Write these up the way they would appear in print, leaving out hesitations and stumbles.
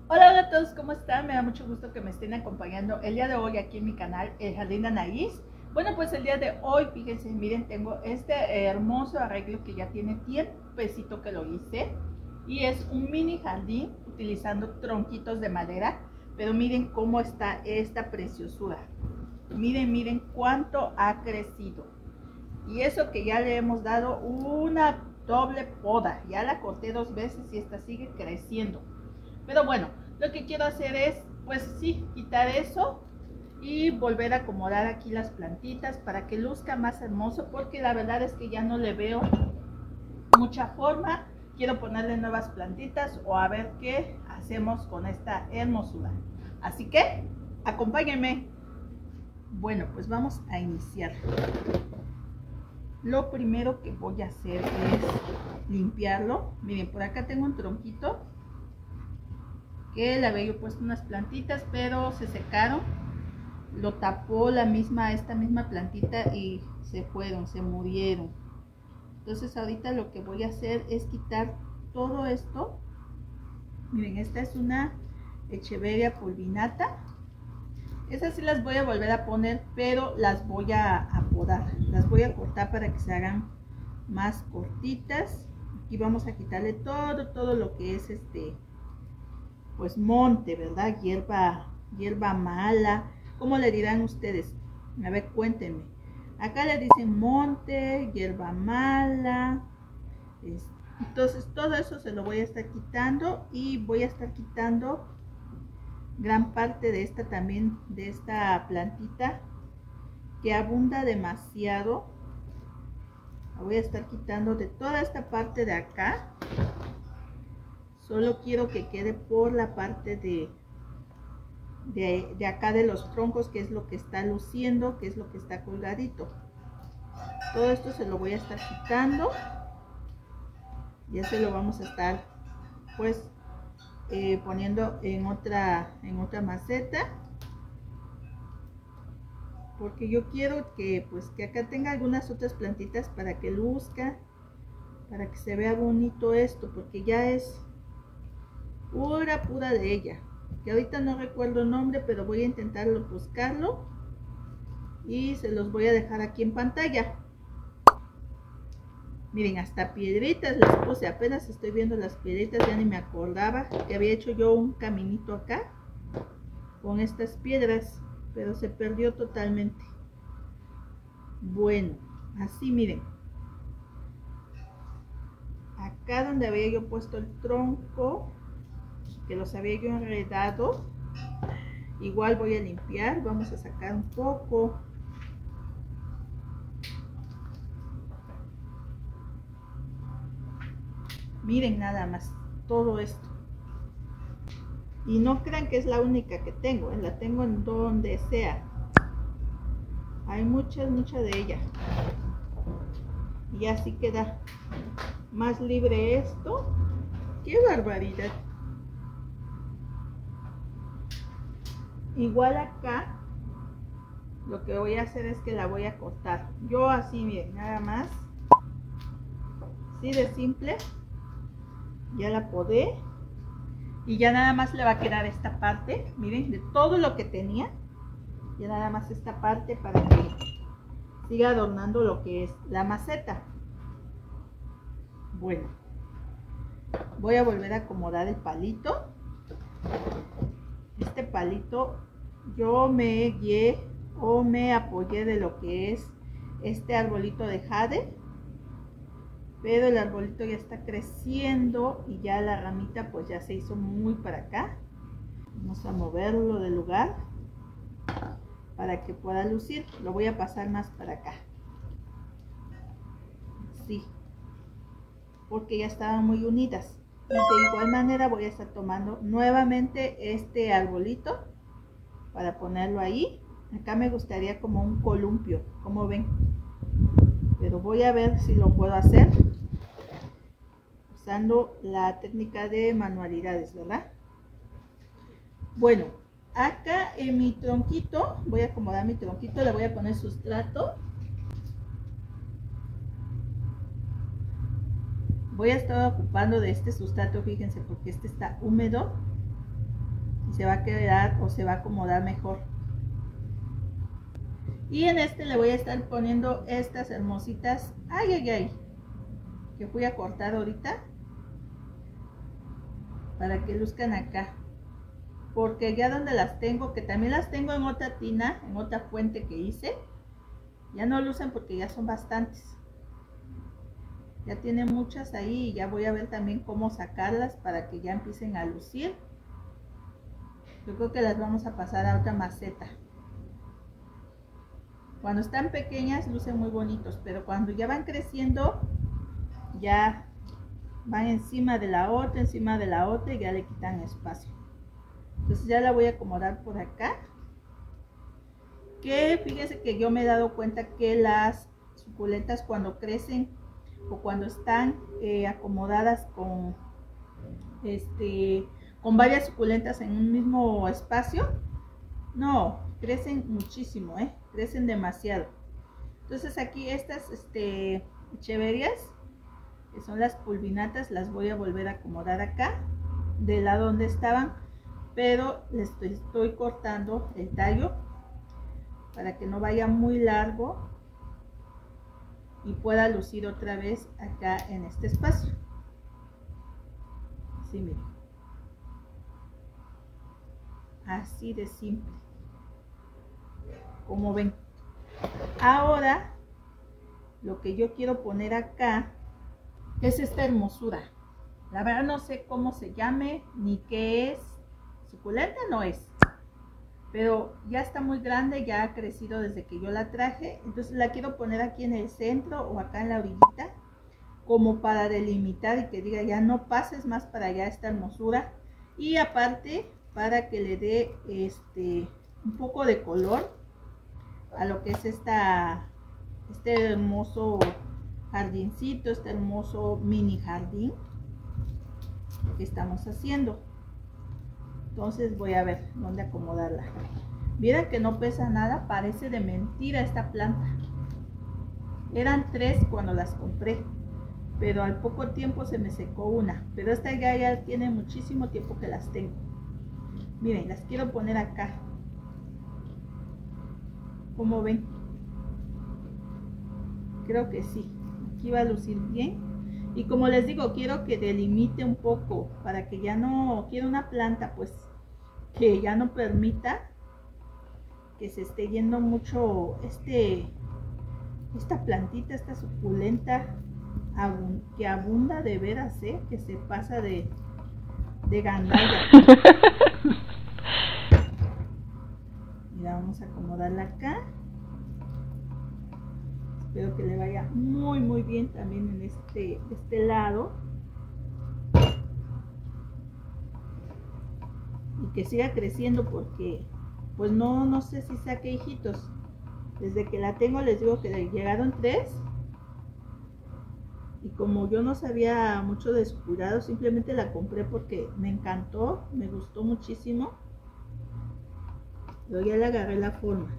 Hola, hola a todos, ¿cómo están? Me da mucho gusto que me estén acompañando el día de hoy aquí en mi canal, El Jardín de Anaís. Bueno, pues el día de hoy, fíjense, miren, tengo este hermoso arreglo que ya tiene tiempecito que lo hice. Y es un mini jardín utilizando tronquitos de madera. Pero miren cómo está esta preciosura. Miren, miren cuánto ha crecido. Y eso que ya le hemos dado una doble poda. Ya la corté 2 veces y esta sigue creciendo. Pero bueno, lo que quiero hacer es, pues sí, quitar eso y volver a acomodar aquí las plantitas para que luzca más hermoso, porque la verdad es que ya no le veo mucha forma. Quiero ponerle nuevas plantitas o a ver qué hacemos con esta hermosura. Así que, acompáñenme. Bueno, pues vamos a iniciar. Lo primero que voy a hacer es limpiarlo. Miren, por acá tengo un tronquito que le había yo puesto unas plantitas, pero se secaron. Lo tapó esta misma plantita y se fueron, se murieron. Entonces ahorita lo que voy a hacer es quitar todo esto. Miren, esta es una Echeveria pulvinata. Esas sí las voy a volver a poner, pero las voy a podar. Las voy a cortar para que se hagan más cortitas. Aquí vamos a quitarle todo lo que es pues monte, ¿verdad? Hierba mala. ¿Cómo le dirán ustedes? A ver, cuéntenme. Acá le dicen monte, hierba mala. Entonces todo eso se lo voy a estar quitando y voy a estar quitando gran parte de esta también, de esta plantita que abunda demasiado. La voy a estar quitando de toda esta parte de acá. Solo quiero que quede por la parte de acá de los troncos, que es lo que está luciendo, que es lo que está colgadito. Todo esto se lo voy a estar quitando. Ya se lo vamos a estar pues poniendo en otra maceta, porque yo quiero que pues que acá tenga algunas otras plantitas para que luzca, para que se vea bonito esto, porque ya es pura de ella, que ahorita no recuerdo el nombre, pero voy a intentarlo buscarlo y se los voy a dejar aquí en pantalla. Miren, hasta piedritas les puse, apenas estoy viendo las piedritas, ya ni me acordaba que había hecho yo un caminito acá con estas piedras, pero se perdió totalmente. Bueno, así miren, acá donde había yo puesto el tronco, que los había yo enredado, igual voy a limpiar, vamos a sacar un poco. Miren nada más todo esto. Y no crean que es la única que tengo, la tengo en donde sea. Hay mucha de ella. Y así queda más libre esto. ¡Qué barbaridad! Igual acá, lo que voy a hacer es que la voy a cortar. Yo así, miren, nada más. Así de simple. Ya la podé. Y ya nada más le va a quedar esta parte, miren, de todo lo que tenía. Ya nada más esta parte para que siga adornando lo que es la maceta. Bueno, voy a volver a acomodar el palito. Este palito yo me guié o me apoyé de lo que es este arbolito de jade, pero el arbolito ya está creciendo y ya la ramita pues ya se hizo muy para acá. Vamos a moverlo del lugar para que pueda lucir. Lo voy a pasar más para acá, sí, porque ya estaban muy unidas. Y de igual manera voy a estar tomando nuevamente este arbolito para ponerlo ahí. Acá me gustaría como un columpio, como ven, pero voy a ver si lo puedo hacer usando la técnica de manualidades, ¿verdad? Bueno, acá en mi tronquito, voy a acomodar mi tronquito, le voy a poner sustrato. Voy a estar ocupando de este sustrato, fíjense, porque este está húmedo. y se va a quedar o se va a acomodar mejor. Y en este le voy a estar poniendo estas hermositas, que fui a cortar ahorita, para que luzcan acá, porque ya donde las tengo, que también las tengo en otra tina, en otra fuente que hice, ya no lucen porque ya son bastantes, ya tiene muchas ahí y ya voy a ver también cómo sacarlas para que ya empiecen a lucir. Yo creo que las vamos a pasar a otra maceta. Cuando están pequeñas lucen muy bonitos, pero cuando ya van creciendo ya van encima de la otra y ya le quitan espacio. Entonces ya la voy a acomodar por acá. Que fíjense que yo me he dado cuenta que las suculentas cuando crecen o cuando están acomodadas con varias suculentas en un mismo espacio, no, crecen muchísimo, crecen demasiado. Entonces aquí estas echeverias, que son las pulvinatas, las voy a volver a acomodar acá del lado donde estaban, pero les estoy cortando el tallo para que no vaya muy largo y pueda lucir otra vez acá en este espacio. Sí, miren, así de simple, como ven. Ahora lo que yo quiero poner acá es esta hermosura. La verdad no sé cómo se llame ni qué es. Suculenta no es, pero ya está muy grande, ya ha crecido desde que yo la traje. Entonces la quiero poner aquí en el centro o acá en la orillita, como para delimitar y que diga ya no pases más para allá esta hermosura. Y aparte para que le dé un poco de color a lo que es este hermoso jardincito, este hermoso mini jardín que estamos haciendo. Entonces voy a ver dónde acomodarla. Miren que no pesa nada, parece de mentira esta planta. Eran 3 cuando las compré, pero al poco tiempo se me secó una, pero esta ya tiene muchísimo tiempo que las tengo. Miren, las quiero poner acá. ¿Cómo ven? Creo que sí, aquí va a lucir bien. Y como les digo, quiero que delimite un poco para que ya no, quiero una planta pues que ya no permita que se esté yendo mucho esta plantita, esta suculenta que abunda de veras, que se pasa de gandalla. Mira, vamos a acomodarla acá. Espero que le vaya muy muy bien también en este lado. Y que siga creciendo porque pues no sé si saque hijitos. Desde que la tengo les digo que le llegaron 3. Y como yo no sabía mucho de su cuidado, simplemente la compré porque me encantó, me gustó muchísimo. Pero ya le agarré la forma.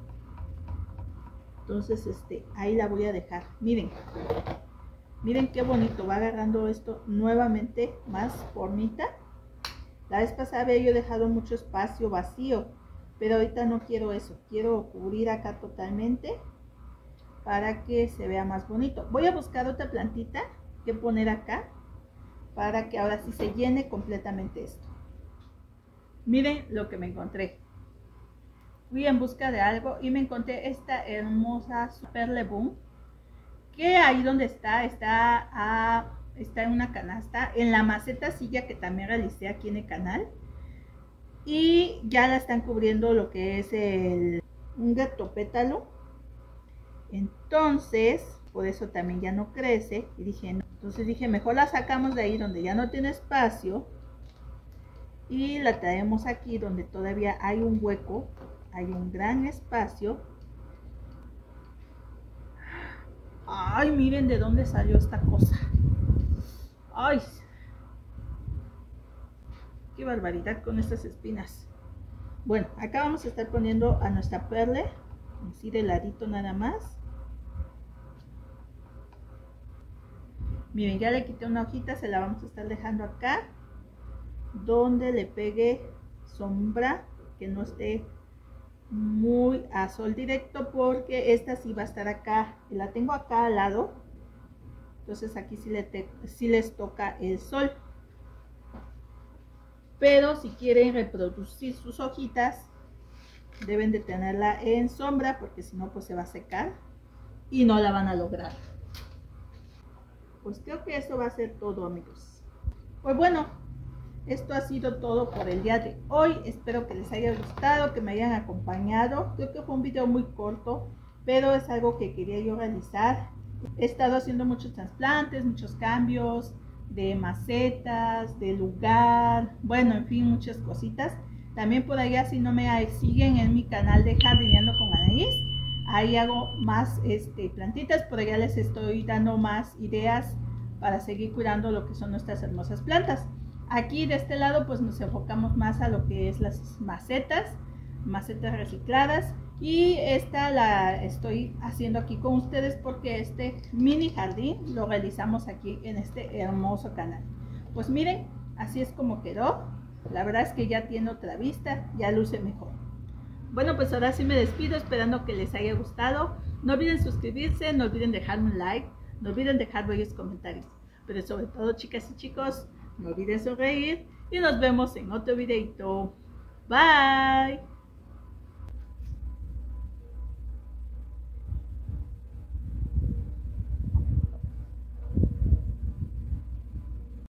Entonces ahí la voy a dejar. Miren qué bonito va agarrando esto nuevamente más formita. La vez pasada había yo dejado mucho espacio vacío, pero ahorita no quiero eso, quiero cubrir acá totalmente para que se vea más bonito. Voy a buscar otra plantita que poner acá para que ahora sí se llene completamente esto. Miren lo que me encontré. Fui en busca de algo y me encontré esta hermosa Perle Boom, que ahí donde está en una canasta, en la maceta silla que también realicé aquí en el canal, y ya la están cubriendo lo que es un gatopétalo. Entonces por eso también ya no crece y dije no. Entonces dije mejor la sacamos de ahí donde ya no tiene espacio y la traemos aquí donde todavía hay un hueco, hay un gran espacio. Ay, miren de dónde salió esta cosa. Ay, qué barbaridad con estas espinas. Bueno, acá vamos a estar poniendo a nuestra perle, así de ladito nada más. Miren, ya le quité una hojita, se la vamos a estar dejando acá, donde le pegue sombra que no esté muy a sol directo, porque esta sí va a estar acá, la tengo acá al lado, entonces aquí sí les toca el sol. Pero si quieren reproducir sus hojitas, deben de tenerla en sombra, porque si no pues se va a secar y no la van a lograr. Pues creo que eso va a ser todo, amigos. Pues bueno, esto ha sido todo por el día de hoy. Espero que les haya gustado, que me hayan acompañado. Creo que fue un video muy corto, pero es algo que quería yo realizar. He estado haciendo muchos trasplantes, muchos cambios de macetas, de lugar, bueno, en fin, muchas cositas. También por allá, si no me siguen en mi canal de Jardineando con Anaís, ahí hago más plantitas. Por allá les estoy dando más ideas para seguir cuidando lo que son nuestras hermosas plantas. Aquí de este lado pues nos enfocamos más a lo que es las macetas recicladas, y esta la estoy haciendo aquí con ustedes porque este mini jardín lo realizamos aquí en este hermoso canal. Pues miren, así es como quedó. La verdad es que ya tiene otra vista, ya luce mejor. Bueno, pues ahora sí me despido, esperando que les haya gustado. No olviden suscribirse, no olviden dejarme un like, no olviden dejar bellos comentarios. Pero sobre todo, chicas y chicos, no olviden sonreír y nos vemos en otro videito. Bye.